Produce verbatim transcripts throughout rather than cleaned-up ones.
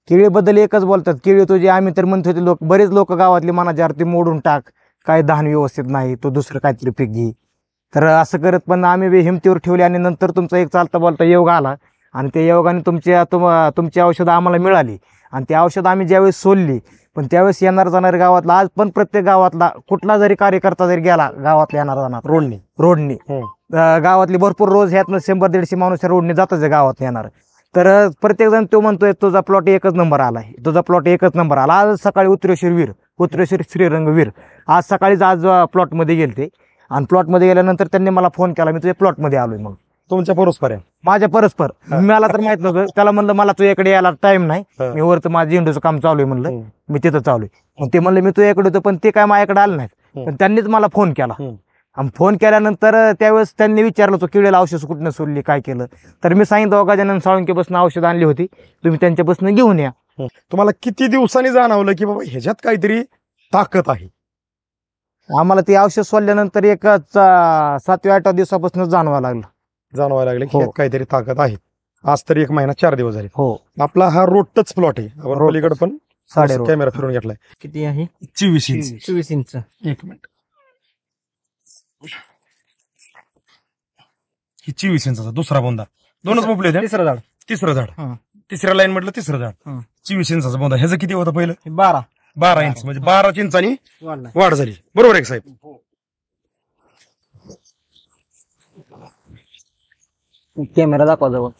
केळीबद्दल एकच बोलतात, केळी तुझी आम्ही तर म्हणतो ते लोक, बरेच लोक गावातली मनाच्या आरती मोडून टाक, काय धान व्यवस्थित नाही, तो दुसरं काहीतरी पीक घे. तर असं करत पण आम्ही बी हिमतीवर ठेवली आणि नंतर तुमचा एक चालता बोलता योग आला आणि त्या योगाने तुमच्या तुम तुमची औषधं आम्हाला मिळाली आणि ती औषधं आम्ही ज्यावेळेस सोडली, पण त्यावेळेस येणार जाणार गावातला, आज पण प्रत्येक गावातला कुठला जरी कार्यकर्ता जरी गेला गावातला येणार जाणार रोडनी रोडनी गावातली भरपूर रोज ह्यातनं शंभर दीडशे माणूस रोडने जातच आहे गावात येणार. तर प्रत्येक जण तो म्हणतोय तुझा प्लॉट एकच नंबर आला आहे, तुझा प्लॉट एकच नंबर आला. आज सकाळी उत्तरेश्वर वीर उत्तरेश्वर श्रीरंग वीर आज सकाळीच आज प्लॉटमध्ये गेलते आणि प्लॉटमध्ये गेल्यानंतर त्यांनी मला फोन केला, मी तुझ्या प्लॉटमध्ये आलोय. मग तुमच्या परस्पर आहे माझ्या परस्पर, मला तर माहित नव्हतं. त्याला म्हणलं मला तुझ्याकडे यायला टाइम नाही, मी वरचं माझं झेंडूचं काम चालू आहे म्हणलं, मी तिथं चालू आहे. मग ते म्हणलं मी तुझ्याकडे होतो, पण ते काय माझ्याकडे आलं नाही. पण त्यांनीच मला फोन केला आणि फोन केल्यानंतर त्यावेळेस त्यांनी विचारलं तो किडीला औषध कुठनं सोडली, काय केलं. तर मी सांगितलं गजानन साळुंकेपासून औषध आणली होती, तुम्ही त्यांच्यापासून घेऊन या. तुम्हाला किती दिवसांनी जाणवलं की बाबा ह्याच्यात काहीतरी ताकद आहे? आम्हाला ते औषध सोडल्यानंतर एक सातव्या आठव्या दिवसापासून जाणवायला लागलं जाणवायला लागले की ह्यात काहीतरी ताकद आहे. आज तरी एक महिना चार दिवस झाले. हो, आपला हा रोड टच प्लॉट आहे. आपण पलीकडे पण साडे कॅमेरा फिरून घेतलाय. किती आहे? चोवीस इंच चोवीस इंच. एक मिनिट, ही चोवीस इंचाचा दुसरा बोंदा, दोनच मोपले होते. तिसरं झाड, तिसरं झाड, तिसऱ्या लाईन म्हटलं तिसरं झाड, चोवीस इंचाचा बोंदा. ह्याचं किती होतं पहिलं? बारा बारा इंच, म्हणजे बारा इंचांनी वाढ झाली. बरोबर आहे साहेब? कॅमेरा दाखवा जवळ.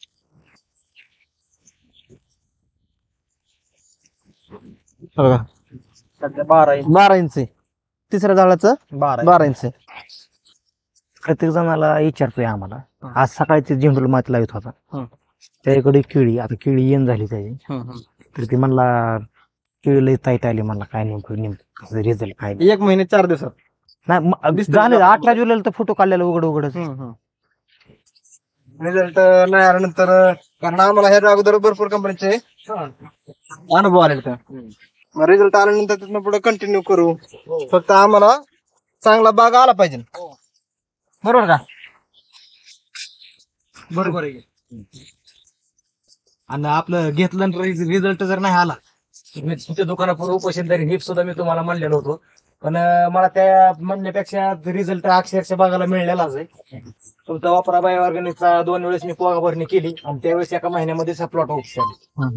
सध्या बारा इंच बारा इंच आहे तिसऱ्या झाडाचं, बारा बारा इंच. प्रत्येक जणाला विचारतोय आम्हाला. आज सकाळची झेंडूला माती लावत होता, त्याच्याकडे केळी, आता केळी येण झाली त्याची, तर ती म्हणला केळीला ताईट आली, म्हणला काय नेमकं नेमकं रिझल्ट काय नाही. एक महिने चार दिवसात नाही झाले अठरा जुलैला तर फोटो काढलेला उघड उघडच. रिझल्ट नाही आल्यानंतर, कारण आम्हाला ह्या अगोदर भरपूर कंपनीचे अनुभव आले, रिझल्ट आल्यानंतर तिथून पुढे कंटिन्यू करू. फक्त आम्हाला चांगला बाग आला पाहिजे. बरोबर का? बरोबर आहे. आणि आपलं घेतलं रिझल्ट जर नाही आला, तुमच्या दुकानापूर्व उपोषण तरी हे सुद्धा मी तुम्हाला म्हणलेलं होतो, पण मला त्या म्हणण्यापेक्षा रिझल्ट अक्षरशः बघायला मिळालेलाच आहे. तुमचा वापरा बाय ऑर्गॅनिकचा दोन वेळेस मी पोगा भरणी केली आणि त्यावेळेस एका महिन्यामध्येच हा प्लॉट होऊ.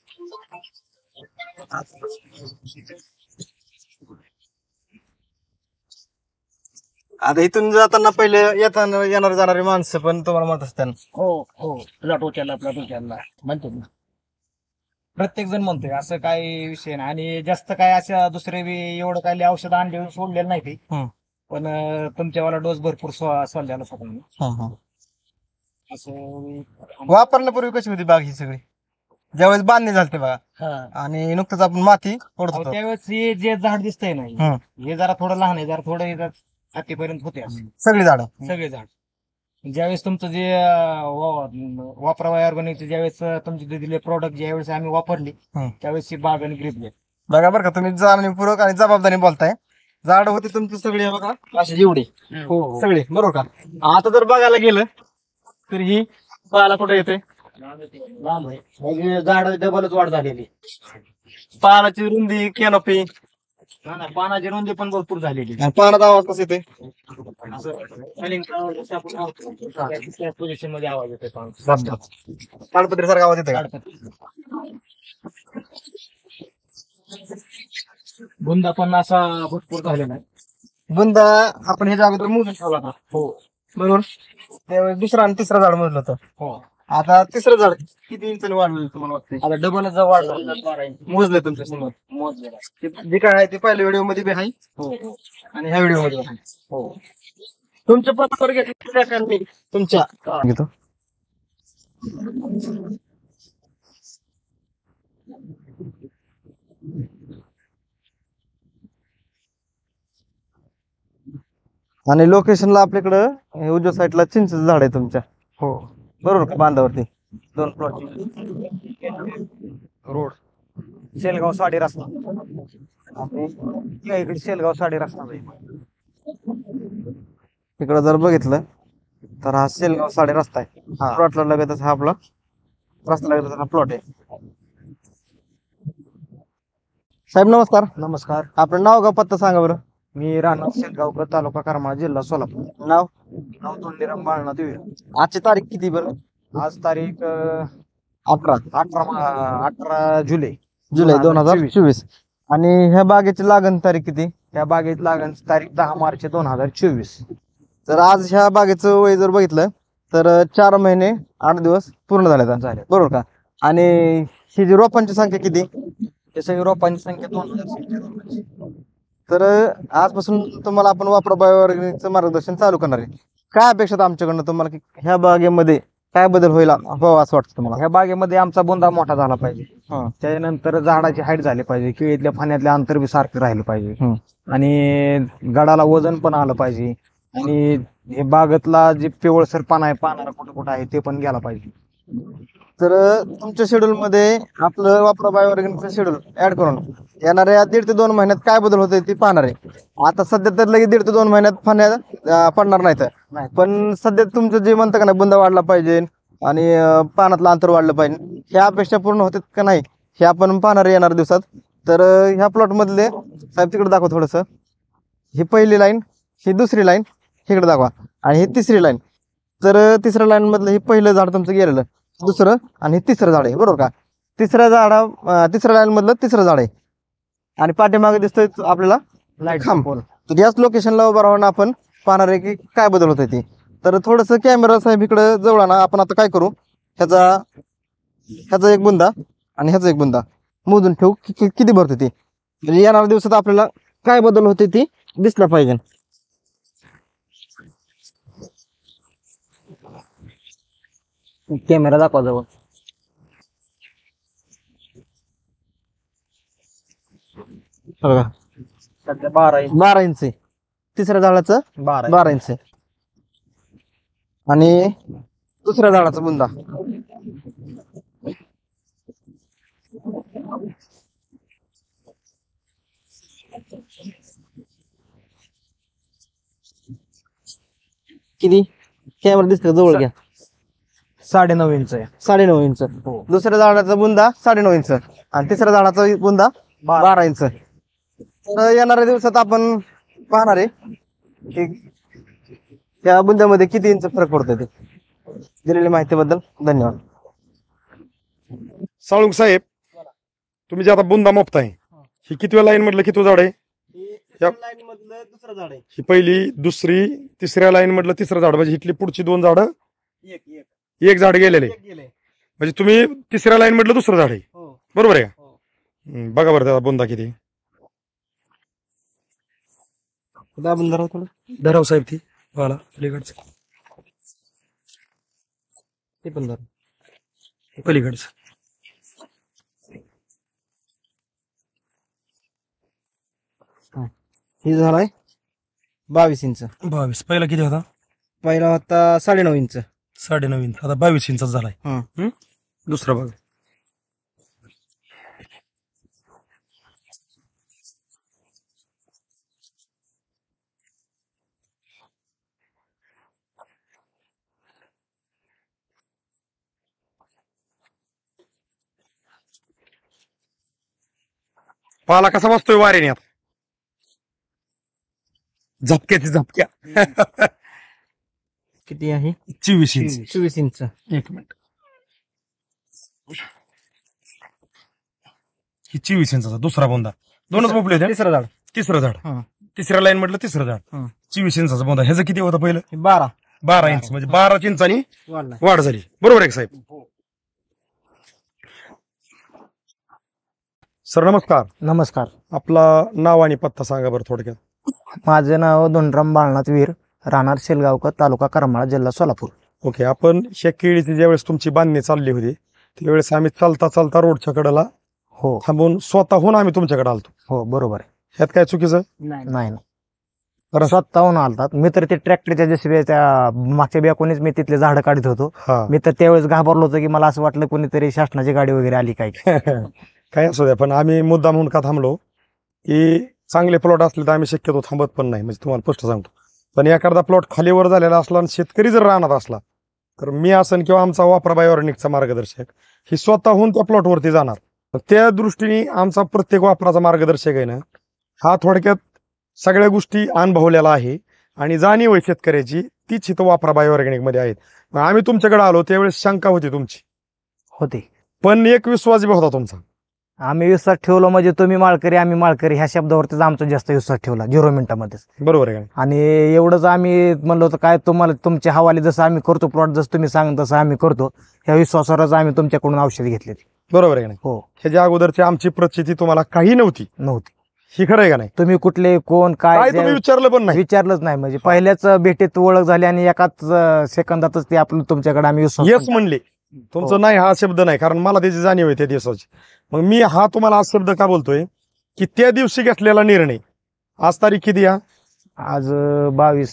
आता इथून जाताना पहिले येताना येणार जाणारी माणसं पण तुम्हाला म्हणत असतात, हो हो, प्लॉट उचलला प्लॉट उचलला म्हणतो ना, प्रत्येक जण म्हणतोय, असं काही विषय नाही. आणि जास्त काय असं दुसरे बी एवढं काही औषध आणले सोडलेलं नाही ते, पण तुमच्यावाला डोस भरपूर सोडलेला होता. असं वापरण्यापूर्वी कशी होती बाग ही सगळी? ज्यावेळेस बांधणी झाली बघा आणि नुकतंच आपण माती पडत होतो त्यावेळेस हे जे झाड दिसतंय ना, हे जरा थोडं लहान आहे, जरा थोडं हातीपर्यंत होते सगळी झाड, सगळे झाड. ज्यावेळेस तुमचं जे वापरावा ऑर्गॅनिकचे ज्यावेळेस तुमचे दिलेले प्रोडक्ट ज्यावेळेस आम्ही वापरली, त्यावेळेस ही बाग आणि ग्रीप घेत बघा. बरं का, तुम्ही जाणीवपूर्वक आणि जबाबदारी बोलताय. झाड होते तुमची सगळी बघा अशी एवढी सगळी, बरोबर का? आता जर बघायला गेलं तर ही पाहायला कुठे येते, म्हणजे झाड डबलच वाढ झालेली. पानाची रुंदी, कॅनोपी, पानाची रुंदी पण भरपूर झालेली. पानाचा आवाज कसा येते? पोझिशन मध्ये आवाज येतोय. ताडपत्री सारखा आवाज येते का? बुंदा पण असा भरपूर झालेला आहे. बुंदा आपण ह्याच्या अगोदर मोजून ठेवला होता, हो बरोबर. त्यावेळेस दुसरा आणि तिसरा झाड मोजलं होतं. हो, आता तिसरं झाड किती इंचाने वाढलं तुम्हाला वाटतंय? आता डबलच वाढ मोजले तुमच्या समोर मोजलेला. जे काय आहे ते पहिल्या व्हिडिओ मध्ये बी आहे आणि ह्या व्हिडिओ मध्ये आहे. हो, तुमच्या पत्रावर घेतलं तुमच्या घेतो. आणि लोकेशनला आपल्याकडं उजव्या साईडला चिंचेचं झाड आहे तुमच्या, हो, बरोबर का? बांधावरती दोन प्लॉट रोड शेलगाव साडे रस्ता, इकडे शेलगाव साडे रस्ता. इकडं जर बघितलं तर हा शेलगाव साडे रस्ता आहे. प्लॉटला लगतच हा आपला रस्ता लगतच हा प्लॉट आहे. साहेब नमस्कार. नमस्कार. आपलं नाव का पत्ता सांगा बरं. मी राहणार शेलगावकर, तालुका करमाळा, जिल्हा सोलापूर. नाव नाव तोंडीराम बाळनाथ वीर. आजची तारीख किती बरं. आज तारीख अं, अठरा अठरा मा- अठरा जुलै जुलै दोन हजार चोवीस. आणि ह्या बागेची लागण तारीख किती. त्या बागेत लागण तारीख दहा मार्च दोन हजार चोवीस. तर आज ह्या बागेचं वय जर बघितलं तर चार महिने आठ दिवस पूर्ण झाले झाले. बरोबर का. आणि ही जी रोपांची संख्या किती. ते सगळी रोपांची संख्या दोन हजार संख्या रोपांची. तर आजपासून तुम्हाला आपण वापरा बायोऑर्गॅनिकचं मार्गदर्शन चालू करणार आहे. काय अपेक्षा आहे आमच्याकडनं तुम्हाला की ह्या बागेमध्ये काय बदल होईल हवा असं वाटतं तुम्हाला. ह्या बागेमध्ये आमचा बुंदा मोठा झाला पाहिजे. हा. त्यानंतर झाडाची हाईट झाली पाहिजे, केळीतल्या फाण्यातल्या अंतर बी सारखं राहिलं पाहिजे. हम्म. आणि गडाला वजन पण आलं पाहिजे. आणि हे बागेतला जे पिवळसर पान आहे, पानाला कुठं कुठं आहे ते पण गेला पाहिजे. तर तुमच्या शेड्यूल मध्ये आपलं वापरा बायोऑर्गॅनिकचं शेड्यूल ऍड करून येणाऱ्या दीड ते दोन महिन्यात काय बदल होते ते पाहणार आहे. आता सध्या तर लगेच दीड ते दोन महिन्यात फाण्यात अं, पडणार नाहीत. नाही. पण सध्या तुमचं जे म्हणतं का नाही बुंदा वाढला पाहिजे आणि अं, पानातलं अंतर वाढलं पाहिजे, ह्या अपेक्षा पूर्ण होतात का नाही हे आपण पाहणार आहे येणाऱ्या दिवसात. तर अं, ह्या प्लॉट मधले साहेब तिकडे दाखवा थोडंसं. ही पहिली लाईन, ही दुसरी लाईन इकडे दाखवा आणि ही तिसरी लाईन. तर अं, तिसऱ्या लाईन मधलं हे पहिलं झाड तुमचं गेलेलं, दुसरं आणि हे तिसरं झाड आहे बरोबर का. तिसऱ्या झाडा अं, तिसऱ्या लाईन मधलं तिसरं झाड आहे आणि पाठीमागे दिसतोय आपल्याला लाईट खांब. पोल. तर याच लोकेशनला उभं राहून आपण पाहणार आहे की काय बदल होत ते. तर थोडंसं कॅमेरा साहेब इकडे जवळ ना. आपण आता काय करू, ह्याचा ह्याचा एक बुंदा आणि ह्याचा एक बुंदा मोजून ठेवू कि- कि- किती भरते ते. म्हणजे येणाऱ्या दिवसात आपल्याला काय बदल होते ते दिसला पाहिजे. कॅमेरा दाखवा जवळ. बघा सध्या बारा इंच. बारा इंच आहे. तिसऱ्या झाडाचं बारा इंच. बारा इंच आहे. आणि दुसऱ्या झाडाचा बुंदा किती. कॅमेरा दिसतो जवळ घ्या. साडेनऊ इंच आहे. साडेनऊ इंच. हो. दुसऱ्या झाडाचा बुंदा साडेनऊ इंच आणि तिसऱ्या झाडाचा बुंदा बारा. बारा इंच. तर येणाऱ्या दिवसात आपण पाहणार आहे की त्या बुंद्यामध्ये किती इंच फरक पडतो ते. दिलेल्या माहितीबद्दल धन्यवाद. साळुंग साहेब, तुम्ही जे आता बुंदा मोपताय, ही किती लाईन मधलं किती झाड आहे. लाईन मधलं दुसरं झाड आहे. ही पहिली, दुसरी, तिसऱ्या लाईन मधलं तिसरं झाड, म्हणजे इथली पुढची दोन झाडं, एक एक एक झाड गेलेले. एक गेले. म्हणजे तुम्ही तिसऱ्या लाईन मधलं दुसरं झाड आहे, हो बरोबर आहे का. हो. हम्म, बघा बरं त्याचा बुंदा किती. दाबून धरा थोडं. धराव साहेब ती वाला पलीकडचं, ते पण धरा. पलीकडचं. ही झालाय बावीस इंच. बावीस. पहिला किती होता. पहिला होता साडेनऊ इंच. साडेनऊ इंच. आता बावीस इंच झालाय. हं. हम्म? दुसरा बघा. पाला कसा बसतोय वाऱ्याने आता. झपक्याची झपक्या. किती आहे. चोवीस इंच. चोवीस इंच. एक मिनिट. ही चोवीस इंचाचा दुसरा बोंदा. दोनच मोपले होते. तिसरं झाड. तिसरं झाड. हं. तिसऱ्या लाईन म्हटलं तिसरं झाड. हं. चोवीस इंचाचा बोंदा. ह्याचं किती होतं पहिलं. हे बारा बारा इंच. म्हणजे बारा इंचानी वाढला. वाढ झाली. बरोबर आहे का साहेब. सर नमस्कार. नमस्कार. आपला नाव आणि पत्ता सांगा बरं थोडक्यात. माझं नाव धोंडराम बाळनाथ वीर, राहणार शेलगावकर, तालुका करमाळा, जिल्हा सोलापूर. ओके. आपण ह्या केळीची ज्यावेळेस तुमची बांधणी चालली होती त्यावेळेस आम्ही चालता चालता रोडच्या कडेला हो थांबून स्वतःहून आम्ही तुमच्याकडे आलतो. हो बरोबर आहे. ह्यात काय चुकीचं. नाही नाही बरं. स्वतःहून आलतात. मी तर ते ट्रॅक्टरच्या जशी त्या मागच्या बियाकोनीच मी तिथले झाडं काढत होतो. हा. मी तर त्यावेळेस घाबरलो होतो की मला असं वाटलं कोणीतरी शासनाची गाडी वगैरे आली काय. काय असू द्या, पण आम्ही मुद्दा म्हणून का थांबलो की चांगले प्लॉट असले तर आम्ही शक्यतो थांबत पण नाही. म्हणजे तुम्हाला स्पष्ट सांगतो. पण एखादा प्लॉट खालीवर झालेला असला आणि शेतकरी जर राहणार असला तर मी असन किंवा आमचा वापरा बायोऑर्गॅनिकचा मार्गदर्शक ही स्वतःहून त्या प्लॉटवरती जाणार त्या दृष्टीने आमचा प्रत्येक वापराचा मार्गदर्शक आहे ना हा थोडक्यात सगळ्या गोष्टी अनुभवलेला आहे आणि जाणीव आहे शेतकऱ्याची, तीच इथं वापरा बायोऑर्गॅनिक मध्ये आहेत. मग आम्ही तुमच्याकडे आलो त्यावेळेस शंका होती तुमची, होते. पण एक विश्वास बी होता तुमचा. आम्ही विश्वास ठेवलो म्हणजे तुम्ही माळकरी आम्ही माळकरी ह्या शब्दावरतीच आमचा जास्त विश्वास ठेवला झिरो मिनिटामध्येच. बरोबर आहे का? आणि एवढंच आम्ही म्हणलो होतं काय तुम्हाला तुमच्या हवाले जसं आम्ही करतो प्लॉट जसं तुम्ही सांग तसं आम्ही करतो, ह्या विश्वासावरच आम्ही तुमच्याकडून औषध घेतले. बरोबर आहे का नाही? हो. ह्याच्या अगोदरची आमची प्रचिती तुम्हाला काही नव्हती नव्हती. ही खरं आहे का नाही? तुम्ही कुठले कोण काय काय तुम्ही विचारलं पण नाही. विचारलंच नाही. म्हणजे पहिल्याच भेटीत ओळख झाली आणि एकाच सेकंदातच ते आपलं तुमच्याकडे आम्ही विश्वास येस म्हणले. तुमचं हो. नाही हा शब्द नाही, कारण मला त्याची जाणीव आहे त्या दिवसाची. मग मी हा तुम्हाला हा शब्द का बोलतोय की त्या दिवशी घेतलेला निर्णय, आज तारीख किती या? आज बावीस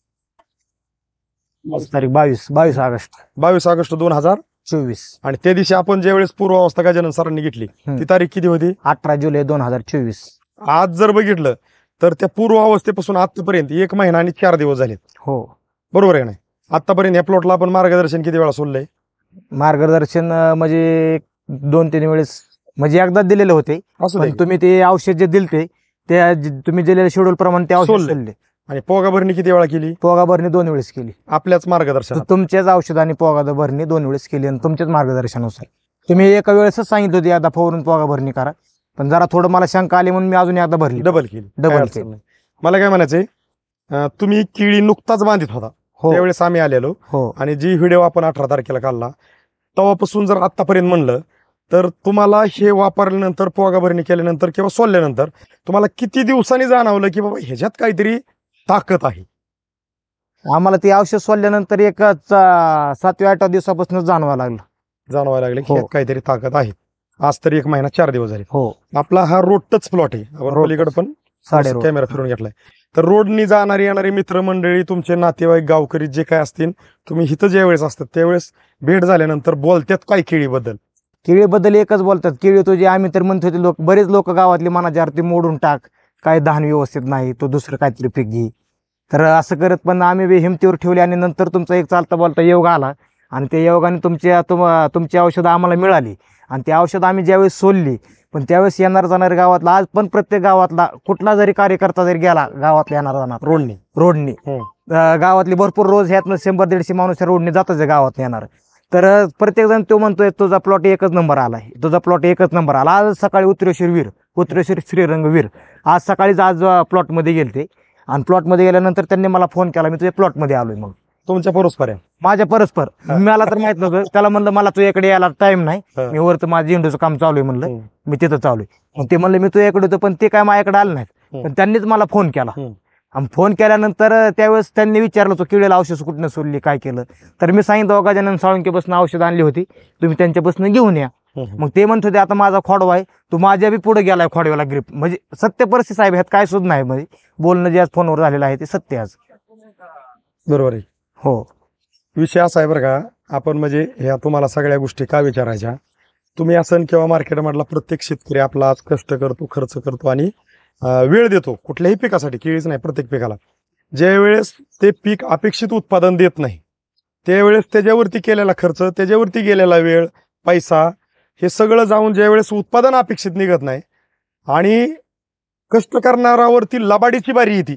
आज तारीख बावीस बावीस ऑगस्ट बावीस ऑगस्ट दोन हजार चोवीस आणि त्या दिवशी आपण ज्यावेळेस पूर्वावस्था गजानन सरांनी घेतली हम्म. ती तारीख किती होती? अठरा जुलै दोन हजार चोवीस. आज जर बघितलं तर त्या पूर्वावस्थेपासून आतापर्यंत एक महिना आणि चार दिवस झाले. हो. बरोबर आहे का नाही? आतापर्यंत या प्लॉटला आपण मार्गदर्शन किती वेळा सोडलंय? मार्गदर्शन अं, म्हणजे दोन तीन वेळेस म्हणजे एकदा दिलेले होते, असू दे पण तुम्ही ते औषध जे दिलते त्या जे- तुम्ही दिलेल्या शेड्यूल प्रमाणे ते औषध सोडले. सोडले. आणि पोगा भरणी किती वेळा केली? पोगा भरणी दोन वेळेस केली. आपल्याच मार्गदर्शनात. तुमच्याच औषधाने पोगा भरणी दोन वेळेस केली आणि तुमच्याच मार्गदर्शनानुसार. तुम्ही एका वेळेसच सांगितलं होती एकदा फवारून पोगा भरणी करा, पण जरा थोडं मला शंका आली म्हणून मी अजून एकदा भरली. डबल केली. डबल काय अडचण केली. नाही. मला काय म्हणायचंय, अं, तुम्ही केळी नुकताच बांधित होता हो त्यावेळेस आम्ही आलेलो हो आणि जी व्हिडिओ आपण अठरा तारखेला काढला तेव्हापासून जर आतापर्यंत म्हणलं तर तुम्हाला हे वापरल्यानंतर पोगा भरणी केल्यानंतर किंवा सोडल्यानंतर तुम्हाला किती दिवसांनी जाणवलं की बाबा ह्याच्यात काहीतरी ताकद आहे? आम्हाला ते औषध सोडल्यानंतर एक अं, सातव्या आठव्या दिवसापासून जाणवायला लागलं. जाणवायला लागले की हो. ह्यात काहीतरी ताकद आहे. आज तरी एक महिना चार दिवस झाले. हो. आपला हा रोड टच प्लॉट आहे. आपण रोड पलीकडे पण साडे रोड. कॅमेरा फिरून घेतलाय. तर रोडनी जाणारी येणारी मित्रमंडळी, तुमचे नातेवाईक, गावकरी जे काय असतील, तुम्ही इथं ज्या वेळेस असतात त्यावेळेस भेट झाल्यानंतर बोलतात काय केळीबद्दल? केळीबद्दल एकच बोलतात, केळी तुझी आम्ही तर म्हणत होते लोक, बरेच लोक गावातली मनाच्या आरती मोडून टाक, काय धान व्यवस्थित नाही, तो दुसरं काहीतरी पीक घे. तर असं करत पण आम्ही बी हिमतीवर ठेवली आणि नंतर तुमचा एक चालता बोलता योग आला आणि त्या योगाने तुमच्या तुम तुमची औषधं आम्हाला मिळाली आणि ती औषधं आम्ही ज्यावेळेस सोडली, पण त्यावेळेस येणार जाणार गावातला, आज पण प्रत्येक गावातला कुठला जरी कार्यकर्ता जरी गेला गावातला येणार जाणार रोडनी रोडनी, हम्म. अं, गावातली भरपूर रोज ह्यातनं शंभर दीडशे माणूस ह्या रोडनी जातच आहे गावात येणार. तर अं, प्रत्येक जण तो म्हणतोय तुझा प्लॉट एकच नंबर आलाय, तुझा प्लॉट एकच नंबर आला. आज सकाळी उत्तरेश्वर वीर उत्तरेश्वर श्रीरंग वीर आज सकाळीच आज प्लॉटमध्ये गेलते आणि प्लॉटमध्ये गेल्यानंतर त्यांनी मला फोन केला, मी तुझ्या प्लॉटमध्ये आलोय. मग तुमच्या परस्पर आहे. माझ्या परस्पर हा. मला तर माहित नव्हतं. त्याला म्हणलं मला तुझ्याकडे यायला टाइम नाही, हा. मी वरचं माझं झेंडूचं काम चालू आहे म्हणलं, हम्म. मी तिथं चालू आहे. मग ते म्हणलं मी तुझ्याकडे होतो, पण ते काय माझ्याकडे आलं नाहीत. हम्म. पण त्यांनीच मला फोन केला हम्म. आणि फोन केल्यानंतर त्यावेळेस त्यांनी विचारलं होतं किडेला औषध कुठनं सोडली, काय केलं. तर मी सांगितलं गजानन साळुंकेपासून औषध आणली होती, तुम्ही त्यांच्यापासून घेऊन या. हम्म. मग ते म्हणत होते आता माझा खोडवा आहे, तू माझ्या बी पुढे गेलाय खोडव्याला ग्रीप. म्हणजे सत्य परिस्थिती साहेब, ह्यात काय सुद्धा नाही. म्हणजे बोलणं जे आज फोनवर झालेलं आहे ते सत्य आज. बरोबर आहे. हो. विषय असा आहे बरं का, आपण म्हणजे ह्या तुम्हाला सगळ्या गोष्टी का विचारायच्या, तुम्ही असं किंवा मार्केटमधला प्रत्येक शेतकरी आपला आज कष्ट करतो, खर्च करतो आणि अं, वेळ देतो कुठल्याही पिकासाठी, केळीच नाही प्रत्येक पिकाला. ज्या वेळेस ते पीक अपेक्षित उत्पादन देत नाही त्यावेळेस त्याच्यावरती केलेला खर्च, त्याच्यावरती गेलेला वेळ, पैसा, हे सगळं जाऊन ज्यावेळेस उत्पादन अपेक्षित निघत नाही आणि कष्ट करणारावरती लबाडीची बारी येते,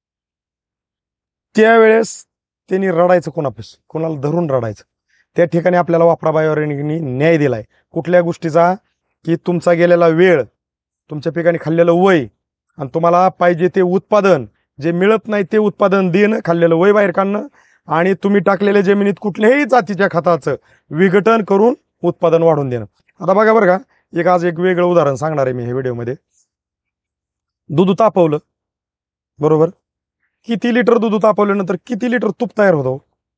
त्यावेळेस त्यांनी रडायचं कोणापाशी, कोणाला धरून रडायचं. त्या ठिकाणी आपल्याला वापरा बायोऑर्गॅनिकनी न्याय दिलाय. कुठल्या गोष्टीचा? की तुमचा गेलेला वेळ, तुमच्या पिकाने खाल्लेलं वय आणि तुम्हाला पाहिजे ते उत्पादन जे मिळत नाही ते उत्पादन देणं, खाल्लेलं वय बाहेर काढणं आणि तुम्ही टाकलेल्या जमिनीत कुठल्याही जातीच्या खताचं विघटन करून उत्पादन वाढवून देणं. आता बघा बरं का, एक आज एक वेगळं उदाहरण सांगणार आहे मी हे व्हिडिओमध्ये. दूध तापवलं, बरोबर, किती लिटर दूध तापवल्यानंतर किती लिटर तूप तयार होतो?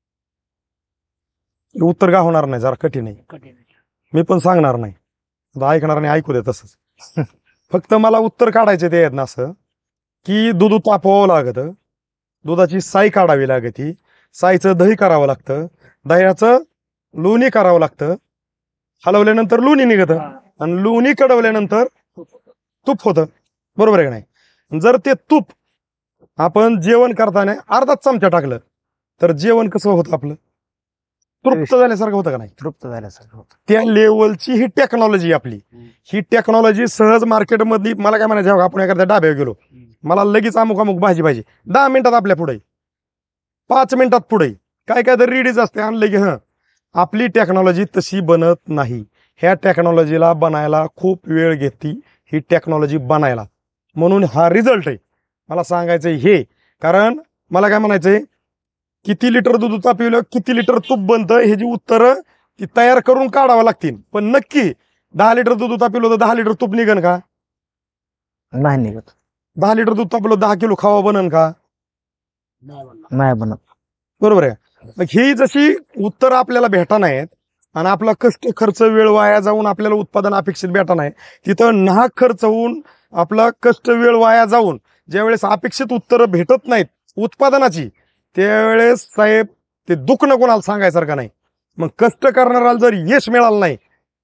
उत्तर का होणार नाही, जरा कठीण आहे, मी पण सांगणार नाही, आता ऐकणार नाही ऐकू दे तसंच. फक्त मला उत्तर काढायचे ते आहेत ना, असं की दूध तापवावं लागतं, दुधाची साय काढावी लागते, सायचं दही करावं लागतं, दह्याचं लोणी करावं लागतं, हलवल्यानंतर लोणी निघतं आणि लोणी कडवल्यानंतर तूप होतं. बरोबर आहे का नाही? जर ते तूप आपण जेवण करताना अर्धाच चमचा टाकलं तर जेवण कसं होतं आपलं? तृप्त झाल्यासारखं होतं का नाही? तृप्त झाल्यासारखं होतं. त्या लेवलची ही टेक्नॉलॉजी आपली. ही टेक्नॉलॉजी सहज मार्केटमधली, मला काय म्हणायचं, आपण एखाद्या डाब्यावर गेलो, मला लगेच अमुक अमुक भाजी पाहिजे, दहा मिनिटात आपल्या पुढे, पाच मिनिटात पुढे, काय काय तर रेडीच असते, आणलं की हं. आपली टेक्नॉलॉजी तशी बनत नाही. ह्या टेक्नॉलॉजीला बनायला खूप वेळ घेते ही टेक्नॉलॉजी बनायला. म्हणून हा रिझल्ट आहे. मला सांगायचंय हे, कारण मला काय म्हणायचंय, किती लिटर दूध तापवलं, किती लिटर तूप बनतं, हे जी उत्तरं ती तयार करून काढावं लागतील. पण नक्की दहा लिटर दूध तापवलं तर दहा लिटर तूप निघन का? नाही निघत. दहा लिटर दूध तापवलं दहा किलो खावा बनन का? नाही बनत. बरोबर आहे. मग ही जशी उत्तर आपल्याला भेटा नाहीत आणि आपला कष्ट खर्च वेळ वाया जाऊन आपल्याला उत्पादन अपेक्षित भेटा नाही, तिथं नाहक खर्च होऊन आपला कष्ट वेळ वाया जाऊन ज्यावेळेस अपेक्षित उत्तर भेटत नाहीत उत्पादनाची, त्यावेळेस साहेब ते दुखणं कोणाला सांगायसारखं नाही. मग कष्ट करणाऱ्याला जर यश मिळालं नाही,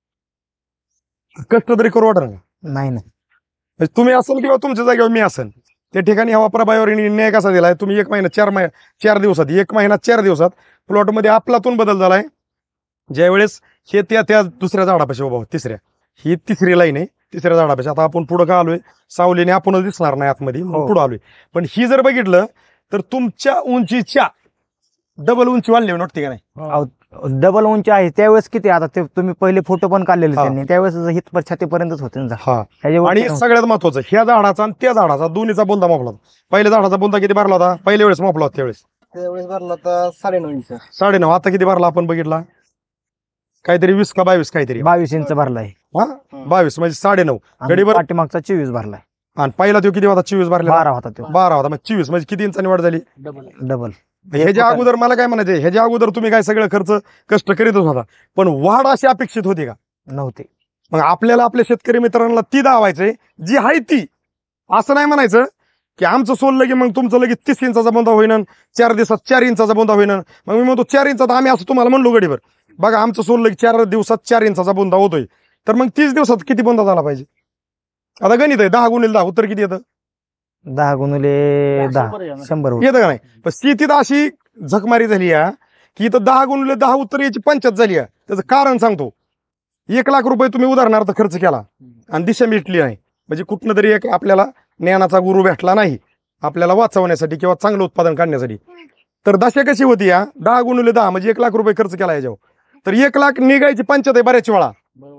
कष्ट तरी करू वाटणार का? नाही नाही. म्हणजे तुम्ही असाल किंवा तुमच्या जागेवर मी असेल, त्या ठिकाणी हवा प्रभावर न्याय कसा दिलाय, तुम्ही एक महिना चार महिना चार दिवसात एक महिना चार दिवसात प्लॉटमध्ये आपलातून बदल झालाय. ज्यावेळेस हे त्या त्या दुसऱ्या झाडापाशी उभा होत, तिसऱ्या, ही तिसरी लाईन आहे, तिसऱ्या झाडापाशी. आता आपण पुढं का आलोय, सावलीने आपणच दिसणार नाही आतमध्ये, हो. पुढं आलोय. पण ही जर बघितलं तर तुमच्या उंचीच्या डबल उंची वाढली वाटते का नाही? डबल उंची आहे. त्यावेळेस किती, आता ते तुम्ही पहिले फोटो पण काढलेले हा. त्यांनी, त्यावेळेस हित छातीपर्यंतच होते ना. हा. ह्याच्यावर आणि सगळ्यात महत्वाचं, ह्या झाडाचा आणि त्या झाडाचा दोन्हीचा बोंदा मापला होता. पहिल्या झाडाचा बोंदा किती भरला होता? पहिल्या वेळेस मापला होता त्यावेळेस त्यावेळेस भरला तर साडेनऊ इंच. साडेनऊ. आता किती भरला आपण बघितला? काहीतरी वीस का बावीस काहीतरी. बावीस इंच भरलाय. हा, बावीस म्हणजे साडेनऊ. आणि गडीभर. पाठीमागचा चोवीस भरलाय. आणि पहिला तो किती होता? चोवीस भरला. बारा होता तो. बारा होता. मग चोवीस म्हणजे किती इंचांनी वाढ झाली? डबल. ह्याच्या अगोदर मला काय म्हणायचं, ह्याच्या अगोदर तुम्ही काय सगळं खर्च कष्ट करीतच होता, पण वाढ अशी अपेक्षित होती का? नव्हते. मग आपल्याला आपल्या शेतकरी मित्रांना ती दावायचंय जी आहे ती. असं नाही म्हणायचं की आमचं सोडलं की मग तुमचं लगेच तीस इंचाचा बोंदा होईन, चार दिवसात चार इंचाचा बोंदा होईन. मग मी म्हणतो चार इंचात आम्ही असं तुम्हाला म्हणलो गडीवर, बघा आमचं सोडलं की चार दिवसात चार इंचाचा बोंदा होतोय, तर मग तीस दिवसात किती बोंदा झाला पाहिजे? आता गणित आहे, दहा गुणिले दहा उत्तर किती येतं? दहा गुणुले दहा शंभर होतं. येतं का नाही? पण शेतीत अशी झकमारी झाली आहे की इथं दहा गुणिले दहा उत्तर याची पंचायत झाली आहे. त्याचं कारण सांगतो. एक लाख रुपये तुम्ही उदाहरणार्थ खर्च केला आणि दिशा मिटली नाही, म्हणजे कुठनं तरी एक आपल्याला ज्ञानाचा गुरु भेटला नाही आपल्याला वाचवण्यासाठी किंवा चांगलं उत्पादन काढण्यासाठी, तर दशा कशी होती? या दहा गुणिले दहा म्हणजे एक लाख रुपये खर्च केला याच्यावर, तर एक लाख निघायची पंचायत आहे बऱ्याच वेळा.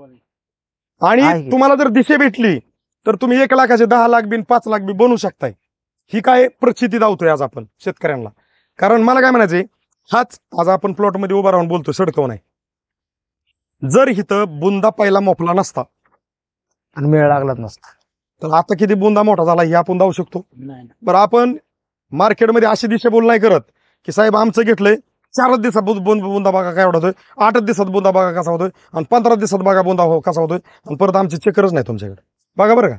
आणि तुम्हाला जर दिशा भेटली तर तुम्ही एक लाखाचे दहा लाख बिन पाच लाख बी बनवू शकताय. ही काय प्रचिती दावतोय आज आपण शेतकऱ्यांना. कारण मला काय म्हणायचंय, हाच आज आपण प्लॉटमध्ये उभा राहून बोलतो सडकव नाही. जर इथं बुंदा पहिला मोफला नसता आणि मेळ लागलाच नसता, तर आता किती बुंदा मोठा झाला हे आपण दावू शकतो? बरं, आपण मार्केटमध्ये अशी दिशा बोल नाही करत की साहेब आमचं घेतलंय, चारच दिवसात बुंदा बघा काय होतोय, आठच दिवसात बुंदा बघा कसा होतोय, आणि पंधरा दिवसात बघा बुंदा हो कसा होतोय, आणि परत आमची चेकरच नाही तुमच्याकडे. बघा बरं का.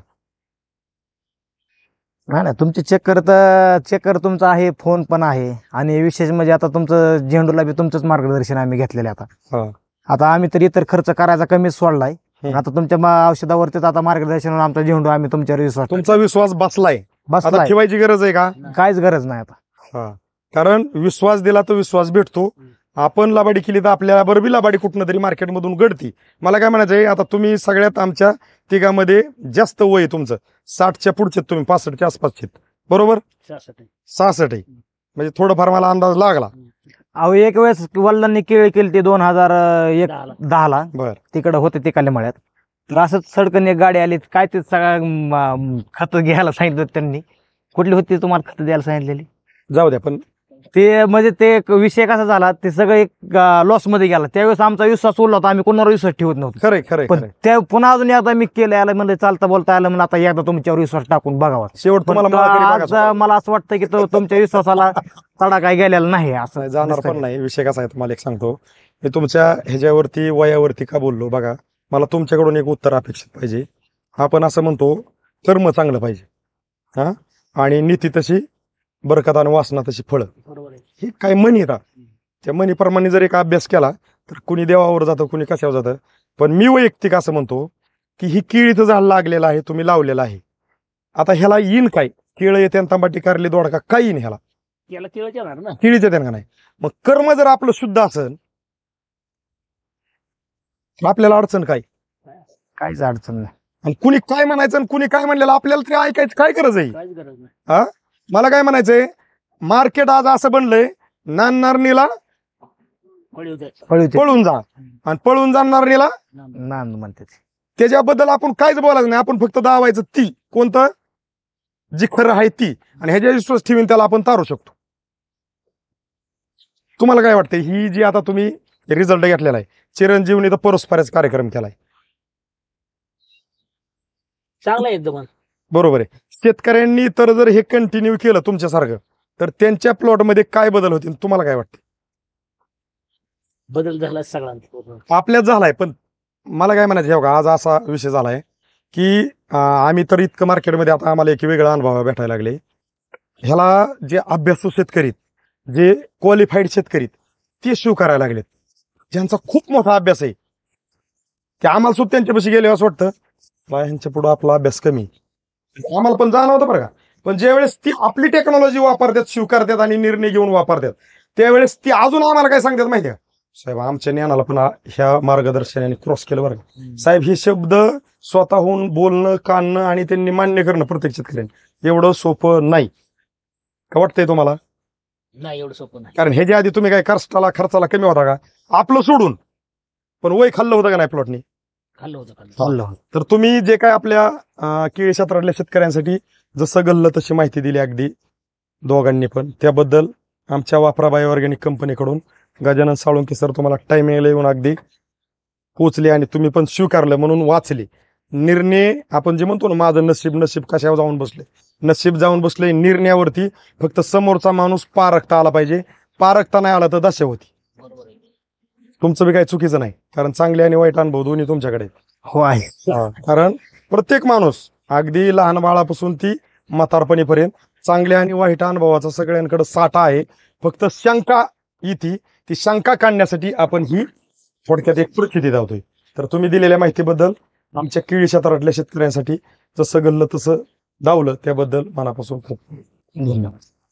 नाही ना, तुमची चेक करत चेकर तुमचा आहे, फोन पण आहे. आणि विशेष म्हणजे आता तुमचं झेंडूला बी तुमचंच मार्गदर्शन आम्ही घेतलेलं आहे. हा. आता आता आम्ही तर इतर खर्च करायचा कमीच सोडलाय. हम्म. आता तुमच्या मा- औषधावरतीच आता मार्गदर्शनावर आमचा झेंडू आम्ही तुमच्यावर विश्वास तुमचा विश्वास बसलाय, आता बसलाय. ठेवायची गरज आहे का? काहीच गरज नाही आता. हा. कारण विश्वास दिला तर विश्वास भेटतो. आपण लाबाडी केली तर आपल्याला बरोबर लाबाडी कुठनं तरी मार्केटमधून घडती. मला काय म्हणायचंय, आता तुम्ही सगळ्यात आमच्या तिघामध्ये जास्त वय तुमचं साठच्या पुढचे, तुम्ही पासष्टच्या आसपासचे बरोबर, सहासष्ट आहे, म्हणजे थोडंफार मला अंदाज लागला. अहो एक वेळेस वडिलांनी केळी केली ती दोन हजार एक दहाला बर, तिकडे होते तिकडल्या मळ्यात. तर असंच सडकन एक गाडी आली, काय ते सगळं खत घ्यायला सांगितलं त्यांनी. कुठली होती तुम्हाला खत द्यायला सांगितलेली? जाऊ द्या. पण ते म्हणजे ते एक विषय कसा झाला, ते सगळं एक लॉस मध्ये गेला. त्यावेळेस आमचा विश्वास उरला होता, आम्ही कोणावर विश्वास ठेवत नव्हतो. खरंय खरंय पण खरंय. त्या पुन्हा अजून एकदा मी केलं, याला म्हणजे चालता बोलता आलं, म्हणलं आता एकदा तुमच्यावर विश्वास टाकून बघावा. शेवट पण तुम्हाला मला तरी आज बघायचं. मला असं वाटतं की तो तुमच्या विश्वासाला तडा काय गेलेला नाही असं नाही, जाणार दिसतंय. पण नाही. विषय कसा आहे तुम्हाला एक सांगतो. मी तुमच्या ह्याच्यावरती वयावरती का बोललो बघा, मला तुमच्याकडून एक उत्तर अपेक्षित पाहिजे. आपण असं म्हणतो कर्म चांगलं पाहिजे, हा, आणि नीती तशी बरकत आणि वासना तशी फळं. हे काय म्हणी येतात, त्या म्हणीप्रमाणे जर एक अभ्यास केला तर कुणी देवावर जातं, कुणी कशावर जातं. पण मी वैयक्तिक असं म्हणतो की ही केळीचं झाड लागलेलं आहे, तुम्ही लावलेलं आहे. आता ह्याला येईन काय, केळं येते, तांबाटी कारली दोडका काय येईन ह्याला? केळीच येते का नाही? मग कर्म जर आपलं शुद्ध असेल आपल्याला अडचण काय? काहीच अडचण नाही. आणि कुणी काय म्हणायचं आणि कुणी काय म्हणलेलं आपल्याला तरी ऐकायचं काय गरज आहे? हा मला काय म्हणायचंय, मार्केट आज असं बनलंय, नारनीला पळवते पळून जा आणि पळून जाणारणीला नांद म्हणते ते. त्याच्याबद्दल आपण काहीच बोलायचं नाही. आपण फक्त दावायचं ती कोणतं जी खरं आहे ती, आणि ह्याच्या विश्वास ठेवून त्याला आपण तारू शकतो. तुम्हाला काय वाटतं, ही जी आता तुम्ही रिझल्ट घेतलेला आहे, चिरंजीवनी तर परस्परच कार्यक्रम केलाय, चांगला आहे एकदम. बरोबर आहे. शेतकऱ्यांनी तर जर हे कंटिन्यू केलं तुमच्यासारखं, तर त्यांच्या प्लॉटमध्ये काय बदल होतील तुम्हाला काय वाटतं? बदल झाला सगळ्यांचा. आपल्यात झालाय, पण मला काय म्हणायचं हे बघा, आज असा विषय झालाय की अं, आम्ही तर इतकं मार्केटमध्ये आता आम्हाला एक वेगळा अनुभव भेटायला लागले. ह्याला जे अभ्यासू शेतकरी, जे क्वालिफाईड शेतकरी, ते शिव करायला लागलेत, ज्यांचा खूप मोठा अभ्यास आहे. ते आम्हाला सुद्धा त्यांच्यापाशी गेले असं वाटतं ह्यांच्या पुढे आपला अभ्यास कमी, आम्हाला पण जाणवतं बरं का. पण ज्यावेळेस ती आपली टेक्नॉलॉजी वापरतात, शिव करतात आणि निर्णय घेऊन वापरतात, त्यावेळेस ती अजून आम्हाला काय सांगतात माहिती आहे का, साहेब आमच्या ज्ञानाला पण ह्या मार्गदर्शनाने क्रॉस केलं बरं का साहेब. हे शब्द स्वतःहून बोलणं, काढणं आणि त्यांनी मान्य करणं प्रत्येक शेतकऱ्यांनी एवढं सोपं नाही का वाटतंय तुम्हाला? नाही एवढं सोपं नाही. कारण ह्याच्या आधी तुम्ही काय खर्चाला खर्चाला कमी होता का आपलं सोडून, पण वय खाल्लं होतं का नाही प्लॉटनी? खाल्लं होतं खाल्लं. चाललं. तर तुम्ही जे काय आपल्या अं, केळी क्षेत्रातल्या शेतकऱ्यांसाठी जसं गल्लं तशी माहिती दिली अगदी दोघांनी पण, त्याबद्दल आमच्या वापरा बायो ऑर्गॅनिक कंपनीकडून गजानन साळुंके सर तुम्हाला टायमिंगला येऊन अगदी पोचले आणि तुम्ही पण स्वीकारलं म्हणून वाचले. निर्णय आपण जे म्हणतो ना, माझं नशीब नशीब कशावर जाऊन बसले, नशीब जाऊन बसले निर्णयावरती. फक्त समोरचा माणूस पारखता आला पाहिजे, पारखता नाही आला तर दशा होती. बरोबर आहे. तुमचं बी काही चुकीचं नाही, कारण चांगले आणि वाईट अनुभव दोन्ही तुमच्याकडे आहेत. हो आहे. कारण प्रत्येक माणूस अगदी लहान बाळापासून ती म्हातारपणीपर्यंत चांगल्या आणि वाईट अनुभवाचा सगळ्यांकडे साठा आहे. फक्त शंका येते, ती शंका काढण्यासाठी आपण ही थोडक्यात एक प्रचिती धावतोय. तर तुम्ही दिलेल्या माहितीबद्दल आमच्या केळी क्षेत्रातल्या शेतकऱ्यांसाठी जसं गल्लं तसं धावलं त्याबद्दल मनापासून खूप धन्यवाद.